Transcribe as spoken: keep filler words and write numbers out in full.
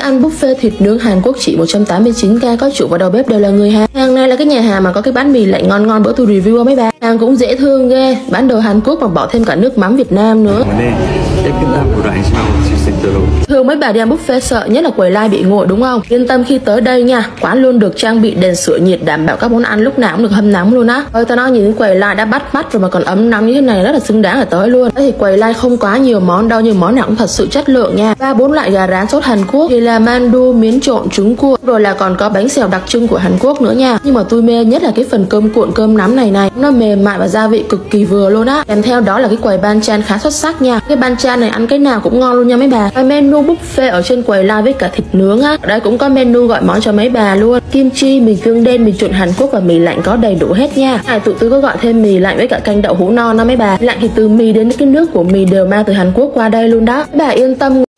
ăn buffet thịt nướng Hàn Quốc chỉ một trăm tám mươi chín k, có chủ và đầu bếp đều là người Hàn. Hàng này là cái nhà hàng mà có cái bánh mì lạnh ngon ngon bữa tôi review mấy bà. Hàng cũng dễ thương ghê, bán đồ Hàn Quốc mà bỏ thêm cả nước mắm Việt Nam nữa. Thường mấy bà đi ăn buffet sợ nhất là quầy line bị nguội đúng không? Yên tâm khi tới đây nha, quán luôn được trang bị đèn sưởi nhiệt đảm bảo các món ăn lúc nào cũng được hâm nóng luôn á. Ơi tao nói nhìn quầy line đã bắt mắt rồi mà còn ấm nóng như thế này rất là xứng đáng là tới luôn. Thế thì quầy line không quá nhiều món đâu, nhưng món nào cũng thật sự chất lượng nha. Ba bốn loại gà rán sốt Hàn Quốc, thì là mandu, miến trộn, trứng cua, rồi là còn có bánh xèo đặc trưng của Hàn Quốc nữa nha. Nhưng mà tôi mê nhất là cái phần cơm cuộn cơm nắm này này, nó mềm mại và gia vị cực kỳ vừa luôn á. Kèm theo đó là cái quầy banchan khá xuất sắc nha. Cái banchan này ăn cái nào cũng ngon luôn nha mấy bà. Cái menu buffet ở trên quầy line với cả thịt nướng á, ở đây cũng có menu gọi món cho mấy bà luôn. Kim chi, mì tương đen, mì trộn Hàn Quốc và mì lạnh có đầy đủ hết nha. Này tụi tôi có gọi thêm mì lạnh với cả canh đậu hũ non đó mấy bà. Lạnh thì từ mì đến cái nước của mì đều mang từ Hàn Quốc qua đây luôn đó. Mấy bà yên tâm.